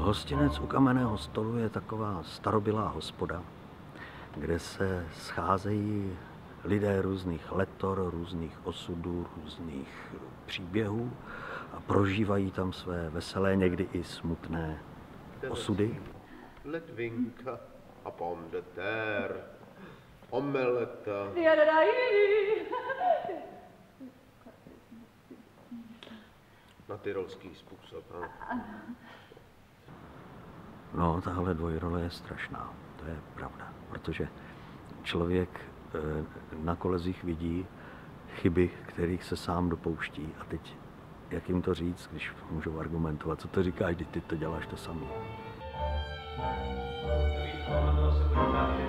Hostinec u kamenného stolu je taková starobylá hospoda, kde se scházejí lidé různých letor, různých osudů, různých příběhů a prožívají tam své veselé, někdy i smutné osudy. Ledvinka a pomme de terre, omeleta. Na tyrolský způsob. No, tahle dvojrole je strašná, to je pravda, protože člověk na kolezích vidí chyby, kterých se sám dopouští. A teď, jak jim to říct, když můžou argumentovat, co to říkáš, když ty to děláš to samý.